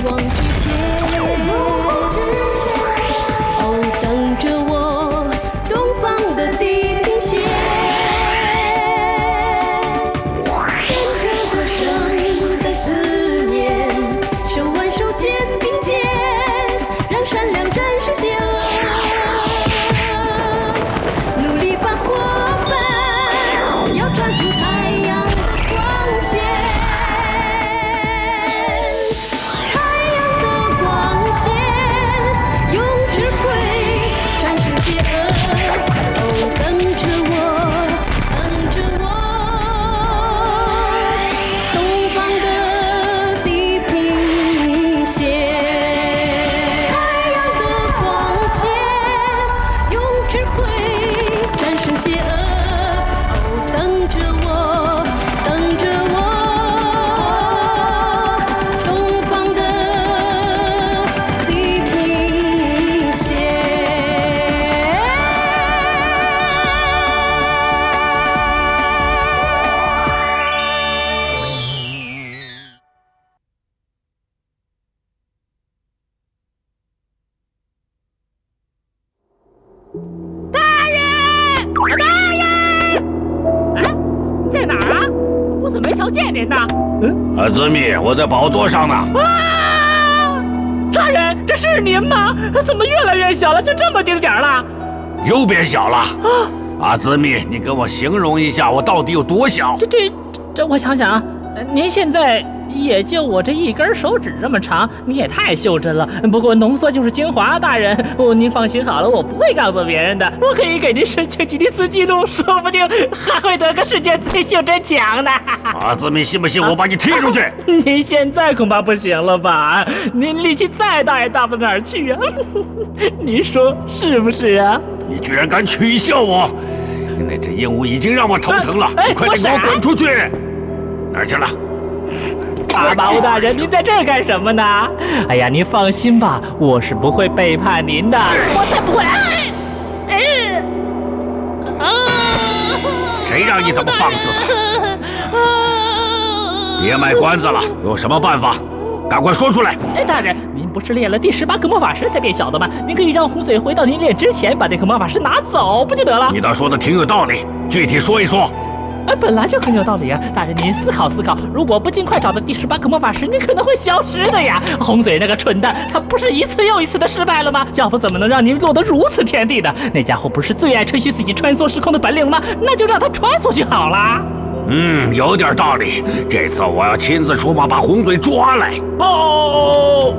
光之前，哦，等着我东方的地平线。牵着歌声的思念，手挽手肩并肩，让善良战胜邪恶。努力把伙伴，要抓住太阳的光线。 阿兹密，我在宝座上呢。 啊！大人，这是您吗？怎么越来越小了，就这么丁点儿了？ 又变小了。阿兹密，你跟我形容一下，我到底有多小？ 这，我想想啊，您现在也就我这一根手指这么长，你也太袖珍了。不过浓缩就是精华，大人。您放心好了，我不会告诉别人的。我可以给您申请吉尼斯纪录，说不定还会得个世界最袖珍奖呢。 阿兹密，信不信我把你踢出去？ 您现在恐怕不行了吧？您力气再大也大不到哪儿去啊！您说是不是啊？ 你居然敢取笑我！那只鹦鹉已经让我头疼了，你快点给我滚出去！哪儿去了？ 阿巴乌大人，您在这儿干什么呢？哎呀，您放心吧，我是不会背叛您的，我才不会！ 谁让你这么放肆的？别卖关子了，有什么办法？赶快说出来！ 大人，您不是练了第18颗魔法石才变小的吗？您可以让红嘴回到您练之前把那颗魔法石拿走，不就得了？ 你倒说的挺有道理，具体说一说。 本来就很有道理啊！大人，您思考思考，如果不尽快找到第18颗魔法石，您可能会消失的呀！红嘴那个蠢蛋，他不是一次又一次的失败了吗？要不怎么能让您落得如此田地的？那家伙不是最爱吹嘘自己穿梭时空的本领吗？那就让他穿梭就好了。 有点道理。这次我要亲自出马，把红嘴抓来。 报！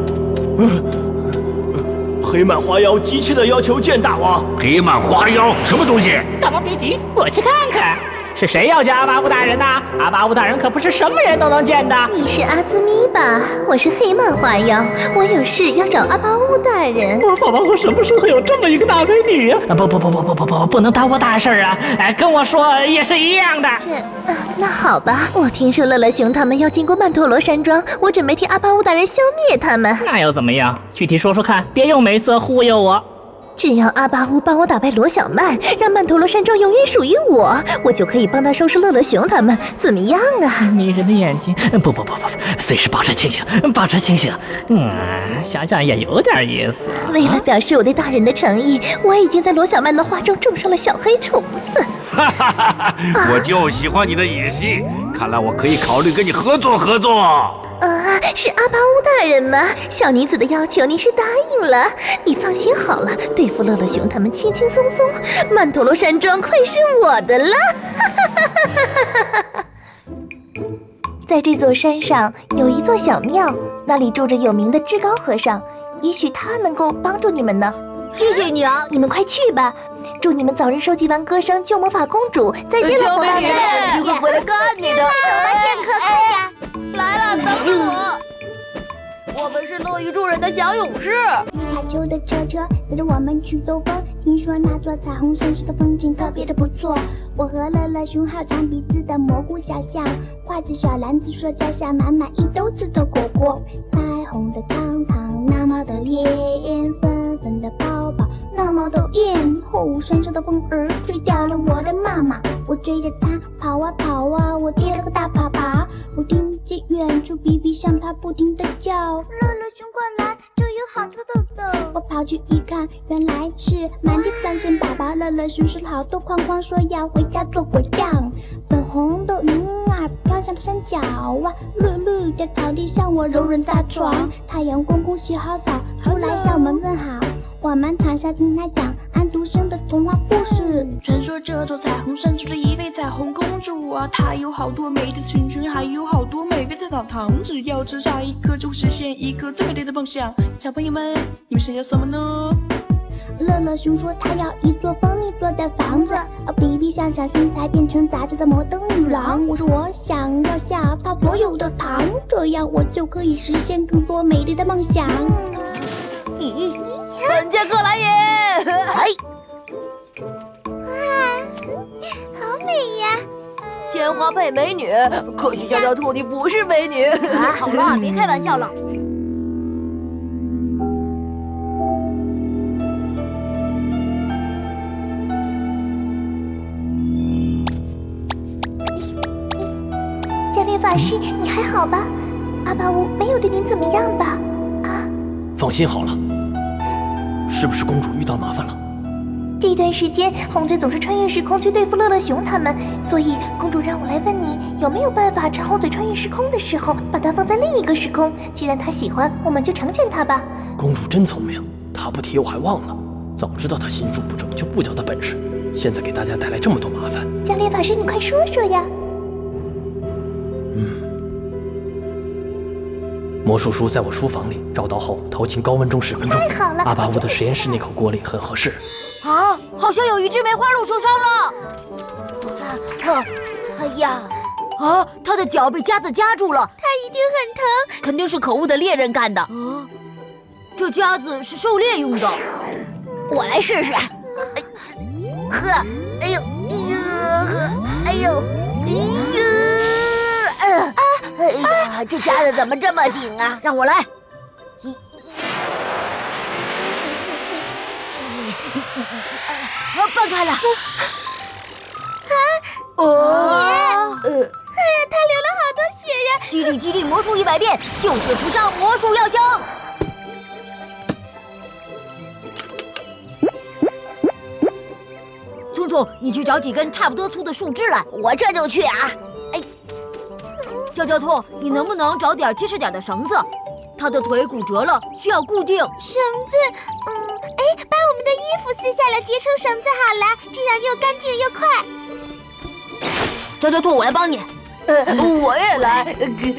黑曼花妖急切地要求见大王。 黑曼花妖什么东西？ 大王别急，我去看看。是谁要见阿巴乌大人呢？阿巴乌大人可不是什么人都能见的。 你是阿兹咪吧？我是黑曼花妖，我有事要找阿巴乌大人。 法王，我什么时候有这么一个大美女啊？不能耽误大事啊！跟我说也是一样的。 那好吧。我听说乐乐熊他们要经过曼陀罗山庄，我准备替阿巴乌大人消灭他们。 那又怎么样？具体说说看，别用美色忽悠我。 只要阿巴乌帮我打败罗小曼，让曼陀罗山庄永远属于我，我就可以帮他收拾乐乐熊他们，怎么样啊？ 迷人的眼睛，不，随时保持清醒，保持清醒。想想也有点意思。 为了表示我对大人的诚意，我已经在罗小曼的画中种上了小黑虫子。 我就喜欢你的野心，看来我可以考虑跟你合作。 是阿巴乌大人吗？小女子的要求您是答应了。你放心好了，对付乐乐熊他们轻轻松松，曼陀罗山庄快是我的了。在这座山上有一座小庙，那里住着有名的至高和尚，也许他能够帮助你们呢。谢谢你啊，你们快去吧。祝你们早日收集完歌声，救魔法公主。再见了，伙伴们！ 一会儿回来干你的。 走吧，剑客快呀！ 来了，等着我。我们是乐于助人的小勇士。 皮卡丘的车车载着我们去兜风，听说那座彩虹城市的风景特别的不错。我和乐乐熊还有长鼻子的蘑菇小象，挎着小篮子，说摘下满满一兜子的果果。彩虹的长塘，那么的脸，粉粉的包包，那么的艳。后山上的风儿吹掉了我的妈妈，我追着它跑啊跑啊，我跌了个大粑粑。我听见远处比比象它不停地叫。乐乐熊过来，这有好多豆豆。我跑去一看，原来是满地三线宝宝。乐乐熊是好多框框，说要回家做果酱。粉红的云儿飘向山脚啊，绿绿的草地上我柔软大床。太阳公公洗好澡，出来向我们问好。我们躺下听他讲安徒生的童话故事。 传说这座彩虹山住着一位彩虹公主啊，她有好多美丽的裙裙，还有好多美味的糖糖。只要吃下一颗，就会实现一个最美丽的梦想。小朋友们，你们想要什么呢？ 乐乐熊说他要一座蜂蜜做的房子，比比象小心才变成杂志的摩登女郎。我说我想要下她所有的糖，这样我就可以实现更多美丽的梦想。 本杰克莱也， 哎，哇，好美呀！ 鲜花配美女，可惜娇娇兔你不是美女。 好了，别开玩笑了。教练法师，你还好吧？阿巴乌没有对您怎么样吧？啊， 放心好了。是不是公主遇到麻烦了？ 这段时间，红嘴总是穿越时空去对付乐乐熊他们，所以公主让我来问你，有没有办法趁红嘴穿越时空的时候，把它放在另一个时空？既然他喜欢，我们就成全他吧。 公主真聪明，她不提我还忘了。早知道她心术不正，就不教她本事。现在给大家带来这么多麻烦。 教练法师，你快说说呀！ 魔术书在我书房里，找到后投进高温中10分钟。 太好了！ 阿巴乌的实验室那口锅里很合适。 啊，好像有一只梅花鹿受伤了。哎呀，啊，它的脚被夹子夹住了， 它一定很疼， 肯定是可恶的猎人干的。这夹子是狩猎用的，我来试试。呵，哎呦，哎呦，哎呀，这夹子怎么这么紧啊？让我来。放开了。 哎呀，他流了好多血呀！ 激励激励魔术100遍，救死扶伤魔术药箱。聪聪，你去找几根差不多粗的树枝来。我这就去啊。哎，娇娇兔，你能不能找点结实点的绳子？他的腿骨折了，需要固定。 绳子，把我们的衣服撕下来结成绳子好了，这样又干净又快。 娇娇兔，我来帮你。我也来。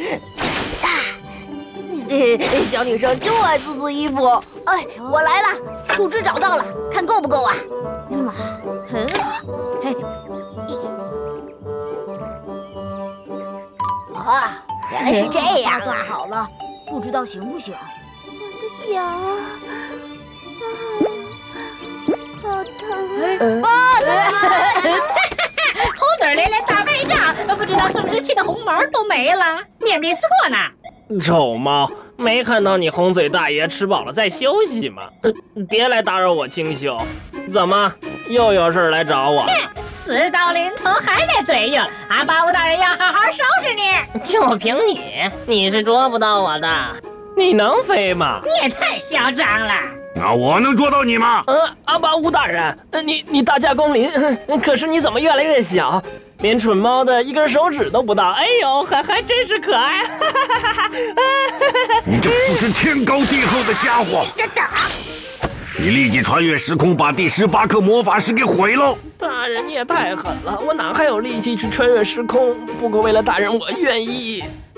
小女生就爱撕撕衣服。哎，我来了，树枝找到了，看够不够啊？很好。嘿，啊，原来是这样啊！好了，不知道行不行？ 我的脚好疼啊！猴嘴连连大败仗，不知道是不是气得红毛都没了。你也没撕过呢。 丑猫，没看到你红嘴大爷吃饱了在休息吗？别来打扰我清休。怎么又有事来找我？ 死到临头还得嘴硬，阿巴乌大人要好好收拾你。 就凭你是捉不到我的。你能飞吗？ 你也太嚣张了。 那我能捉到你吗？ 阿巴乌大人，你大驾光临，可是你怎么越来越小，连蠢猫的一根手指都不到？哎呦，还真是可爱！ 你这不知天高地厚的家伙！你立即穿越时空，把第18颗魔法石给毁了！ 大人你也太狠了，我哪还有力气去穿越时空？不过为了大人，我愿意。